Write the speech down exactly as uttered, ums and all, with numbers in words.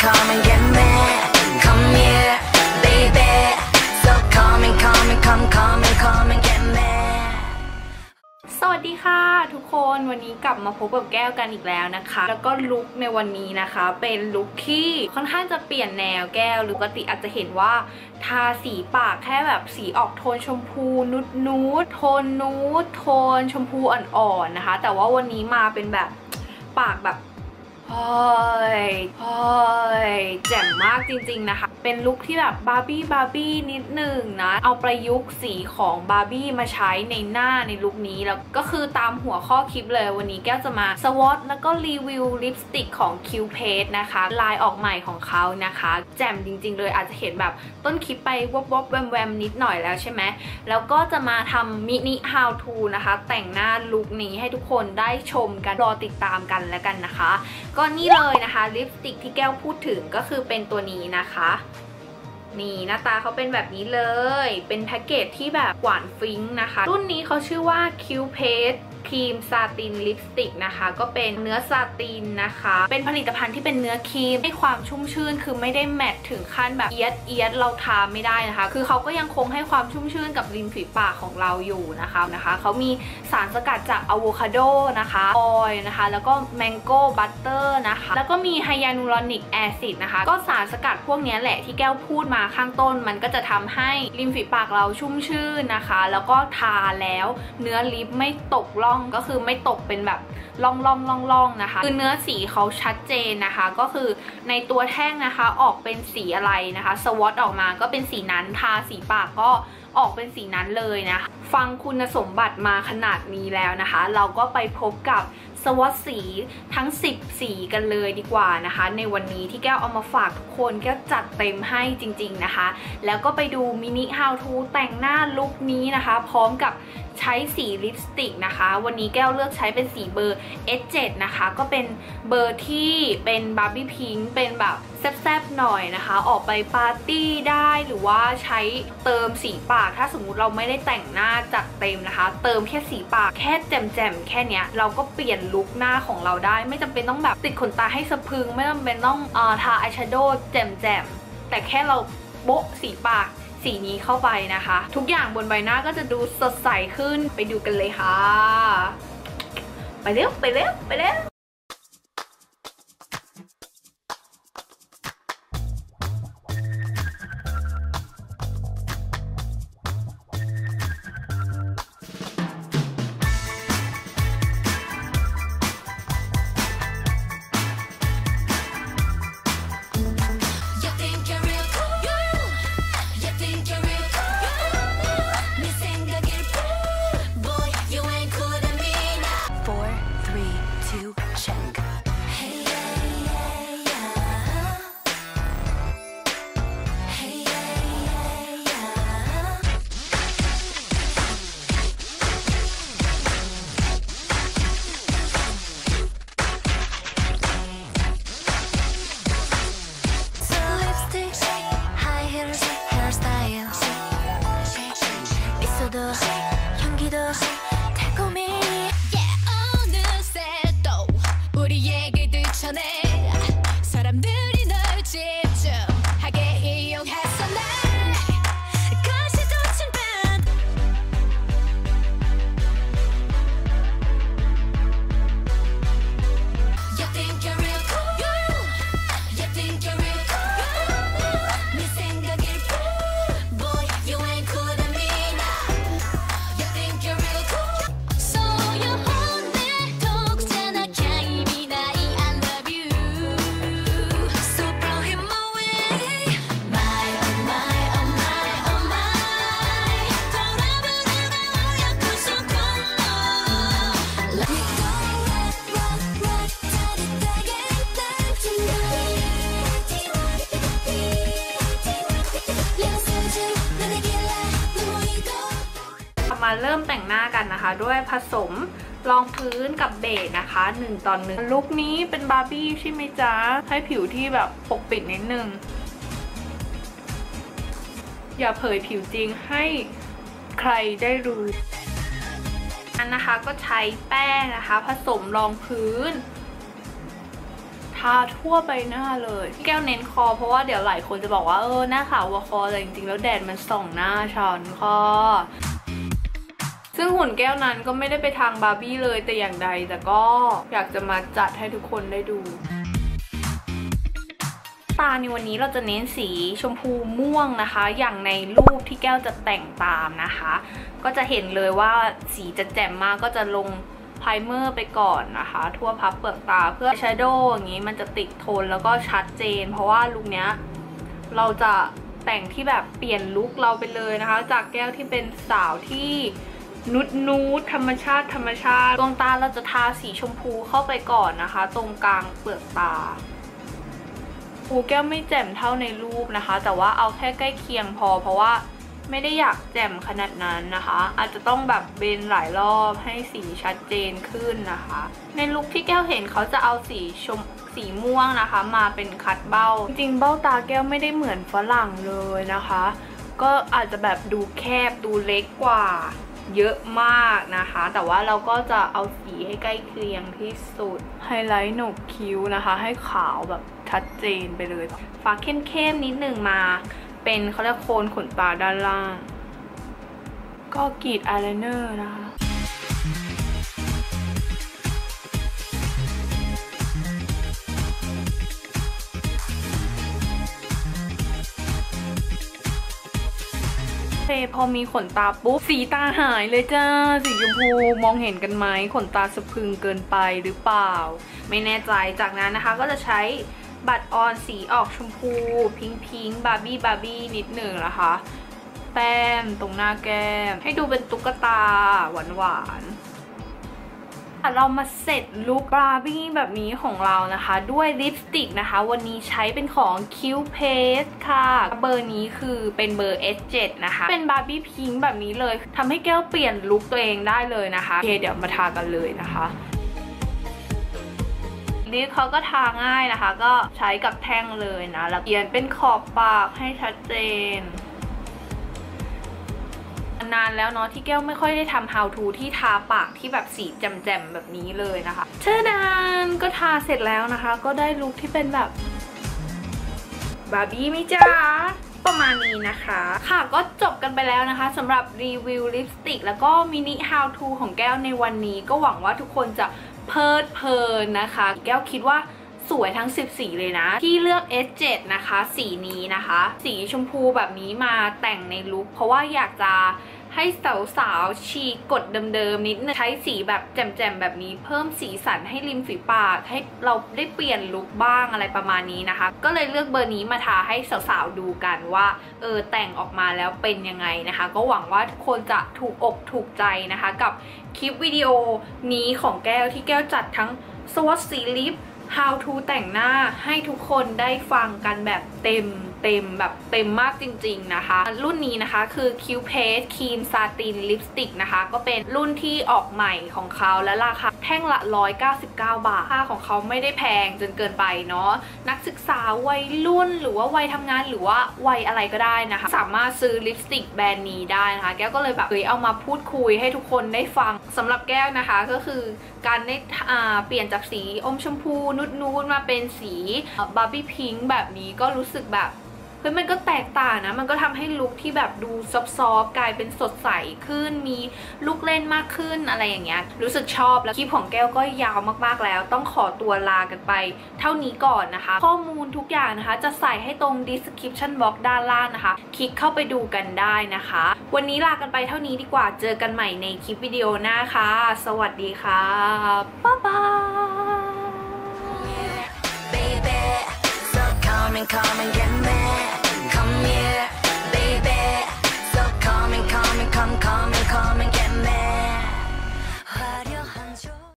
come and get me come here baby so come and come and come come and come and get me สวัสดีค่ะทุกคนวันนี้กลับมาพบกับแก้วกันอีกแล้วนะคะแล้วก็ลุคในวันนี้นะคะเป็นลุคที่ค่อนข้างจะเปลี่ยนแนวแก้วปกติอาจจะเห็นว่าทาสีปากแค่แบบสีออกโทนชมพูนุดนูดโทนนูดโทนชมพูอ่อนๆนะคะแต่ว่าวันนี้มาเป็นแบบปากแบบเฮ้ยเฮ้ยแจ่มมากจริงๆนะคะเป็นลุคที่แบบบาร์บี้บาร์บี้นิดหนึ่งนะเอาประยุกต์สีของบาร์บี้มาใช้ในหน้าในลุคนี้แล้วก็คือตามหัวข้อคลิปเลยวันนี้แก้วจะมาสวอตแล้วก็รีวิวลิปสติกของ คิว เพจ นะคะลายออกใหม่ของเขานะคะแจ่มจริงๆเลยอาจจะเห็นแบบต้นคลิปไปวบวบแวมแวมนิดหน่อยแล้วใช่ไหมแล้วก็จะมาทำมินิ how to นะคะแต่งหน้าลุคนี้ให้ทุกคนได้ชมกันรอติดตามกันแล้วกันนะคะก็นี่เลยนะคะลิปสติกที่แก้วพูดถึงก็คือเป็นตัวนี้นะคะนี่หน้าตาเขาเป็นแบบนี้เลยเป็นแพ็กเกจที่แบบหวานฟิ้งนะคะรุ่นนี้เขาชื่อว่า คิว เพจ ครีมซาตินลิปสติกนะคะก็เป็นเนื้อซาตินนะคะเป็นผลิตภัณฑ์ที่เป็นเนื้อครีมให้ความชุ่มชื่นคือไม่ได้แมตถึงขั้นแบบเอียดเอียดเราทาไม่ได้นะคะคือเขาก็ยังคงให้ความชุ่มชื่นกับริมฝีปากของเราอยู่นะคะนะคะเขามีสารสกัดจากอะโวคาโดนะคะออยล์นะคะแล้วก็แมงโก้บัตเตอร์นะคะแล้วก็มีไฮยาลูรอนิกแอซิดนะคะก็สารสกัดพวกนี้แหละที่แก้วพูดมาข้างต้นมันก็จะทำให้ริมฝีปากเราชุ่มชื่นนะคะแล้วก็ทาแล้วเนื้อลิปไม่ตกล่องก็คือไม่ตกเป็นแบบล่องล่องล่องล่องนะคะคือเนื้อสีเขาชัดเจนนะคะก็คือในตัวแท่งนะคะออกเป็นสีอะไรนะคะสวอตออกมาก็เป็นสีนั้นทาสีปากก็ออกเป็นสีนั้นเลยนะฟังคุณสมบัติมาขนาดนี้แล้วนะคะเราก็ไปพบกับสวอตสีทั้งสิบสีกันเลยดีกว่านะคะในวันนี้ที่แก้วเอามาฝากทุกคนแก้วจัดเต็มให้จริงๆนะคะแล้วก็ไปดูมินิ how to แต่งหน้าลุคนี้นะคะพร้อมกับใช้สีลิปสติกนะคะวันนี้แก้วเลือกใช้เป็นสีเบอร์ เอส เซเว่น นะคะก็เป็นเบอร์ที่เป็นบาร์บี้พิงค์เป็นแบบแซ่บๆหน่อยนะคะออกไปปาร์ตี้ได้หรือว่าใช้เติมสีปากถ้าสมมุติเราไม่ได้แต่งหน้าจัดเต็มนะคะเติมแค่สีปากแค่แจ่มๆแค่เนี้ยเราก็เปลี่ยนลุคหน้าของเราได้ไม่จำเป็นต้องแบบติดขนตาให้สะพรึงไม่จำเป็นต้องเอ่อทาอายแชโดว์แจ่มๆแต่แค่เราโบ๊ะสีปากสีนี้เข้าไปนะคะทุกอย่างบนใบหน้าก็จะดูสดใสขึ้นไปดูกันเลยค่ะไปเร็วไปเร็วไปเร็วมาเริ่มแต่งหน้ากันนะคะด้วยผสมรองพื้นกับเบสนะคะหนึ่งต่อหนึ่งลุคนี้เป็นบาร์บี้ใช่ไหมจ๊ะให้ผิวที่แบบปกปิดนิดนึงอย่าเผยผิวจริงให้ใครได้รู้อันนะคะก็ใช้แป้งนะคะผสมรองพื้นทาทั่วใบหน้าเลยแก้วเน้นคอเพราะว่าเดี๋ยวหลายคนจะบอกว่าเออหน้าขาวกว่าคอแต่จริงๆแล้วแดดมันส่องหน้าฉันค่ะซึ่งหุ่นแก้วนั้นก็ไม่ได้ไปทางบาร์บี้เลยแต่อย่างใดแต่ก็อยากจะมาจัดให้ทุกคนได้ดูตาในวันนี้เราจะเน้นสีชมพูม่วงนะคะอย่างในรูปที่แก้วจะแต่งตามนะคะก็จะเห็นเลยว่าสีจะแจ่มมากก็จะลงไพรเมอร์ไปก่อนนะคะทั่วพับเปลือกตาเพื่อแชโดว์อย่างนี้มันจะติดโทนแล้วก็ชัดเจนเพราะว่าลุคเนี้ยเราจะแต่งที่แบบเปลี่ยนลุคเราไปเลยนะคะจากแก้วที่เป็นสาวที่นุดนูดธรรมชาติธรรมชาติดวงตาเราจะทาสีชมพูเข้าไปก่อนนะคะตรงกลางเปลือกตาหูแก้วไม่แจ่มเท่าในรูปนะคะแต่ว่าเอาแค่ใกล้เคียงพอเพราะว่าไม่ได้อยากแจ่มขนาดนั้นนะคะอาจจะต้องแบบเบนหลายรอบให้สีชัดเจนขึ้นนะคะในลุคที่แก้วเห็นเขาจะเอาสีชมสีม่วงนะคะมาเป็นคัดเบ้าจริงๆเบ้าตาแก้วไม่ได้เหมือนฝรั่งเลยนะคะก็อาจจะแบบดูแคบดูเล็กกว่าเยอะมากนะคะแต่ว่าเราก็จะเอาสีให้ใกล้เคียงที่สุดไฮไลท์โหนกคิ้วนะคะให้ขาวแบบชัดเจนไปเลยฟ้าเข้มๆนิดหนึ่งมาเป็นเขาเรียกโคนขนตาด้านล่างก็กรีดอายไลเนอร์นะคะพอมีขนตาปุ๊บสีตาหายเลยจ้าสีชมพูมองเห็นกันไหมขนตาสะพรึงเกินไปหรือเปล่าไม่แน่ใจจากนั้นนะคะก็จะใช้บัตรออนสีออกชมพูพิงพิงบาร์บี้บาร์บี้นิดหนึ่งนะคะแต้มตรงหน้าแก้มให้ดูเป็นตุ๊กตาหวานหวานเรามาเสร็จลุคบาร์บี้แบบนี้ของเรานะคะด้วยลิปสติกนะคะวันนี้ใช้เป็นของ Cute Paste ค่ะเบอร์นี้คือเป็นเบอร์ เอส เซเว่น นะคะเป็นบาร์บี้พิงค์แบบนี้เลยทำให้แก้วเปลี่ยนลุคตัวเองได้เลยนะคะโอเคเดี๋ยวมาทากันเลยนะคะลิปเขาก็ทาง่ายนะคะก็ใช้กับแท่งเลยนะแล้วเขียนเป็นขอบปากให้ชัดเจนนานแล้วเนาะที่แก้วไม่ค่อยได้ทำ how to ที่ทาปากที่แบบสีแจ่มๆแบบนี้เลยนะคะเชิดานก็ทาเสร็จแล้วนะคะก็ได้ลุคที่เป็นแบบบาร์บี้ไหมจ๊ะประมาณนี้นะคะค่ะก็จบกันไปแล้วนะคะสำหรับรีวิวลิปสติกแล้วก็มินิ how to ของแก้วในวันนี้ก็หวังว่าทุกคนจะเพลิดเพลินนะคะแก้วคิดว่าสวยทั้งสิบสีเลยนะที่เลือก เอส เซเว่น นะคะสีนี้นะคะสีชมพูแบบนี้มาแต่งในลุคเพราะว่าอยากจะให้สาวๆฉีกกดเดิมๆนิดนึงใช้สีแบบแจ่มๆแบบนี้เพิ่มสีสันให้ริมฝีปากให้เราได้เปลี่ยนลุคบ้างอะไรประมาณนี้นะคะก็เลยเลือกเบอร์นี้มาทาให้สาวๆดูกันว่าเออแต่งออกมาแล้วเป็นยังไงนะคะก็หวังว่าทุกคนจะถูกอกถูกใจนะคะกับคลิปวิดีโอนี้ของแก้วที่แก้วจัดทั้งสวอตสีลิปhow to แต่งหน้าให้ทุกคนได้ฟังกันแบบเต็มเต็มแบบเต็มมากจริงๆนะคะรุ่นนี้นะคะคือ Cute Paste Cream Satin Lipstick นะคะก็เป็นรุ่นที่ออกใหม่ของเขาและราคาแท่งละหนึ่งร้อยเก้าสิบเก้าบาทค่าของเขาไม่ได้แพงจนเกินไปเนาะนักศึกษาวัยรุ่นหรือว่าวัยทำงานหรือว่าวัยอะไรก็ได้นะคะสามารถซื้อลิปสติกแบรนด์นี้ได้นะคะแก้วก็เลยแบบเอ้ยเอามาพูดคุยให้ทุกคนได้ฟังสำหรับแก้วนะคะก็คือการได้เปลี่ยนจากสีอมชมพูนูดๆมาเป็นสีบาร์บี้พิงค์แบบนี้ก็รู้สึกแบบเฮ้ยมันก็แตกต่างนะมันก็ทำให้ลุคที่แบบดูซอฟๆกลายเป็นสดใสขึ้นมีลุคเล่นมากขึ้นอะไรอย่างเงี้ยรู้สึกชอบแล้วคลิปของแก้วก็ยาวมากๆแล้วต้องขอตัวลากันไปเท่านี้ก่อนนะคะข้อมูลทุกอย่างนะคะจะใส่ให้ตรง description box ด้านล่างนะคะคลิกเข้าไปดูกันได้นะคะวันนี้ลากันไปเท่านี้ดีกว่าเจอกันใหม่ในคลิปวิดีโอหน้าค่ะสวัสดีค่ะบ๊ายบาย Baby, so come and come and get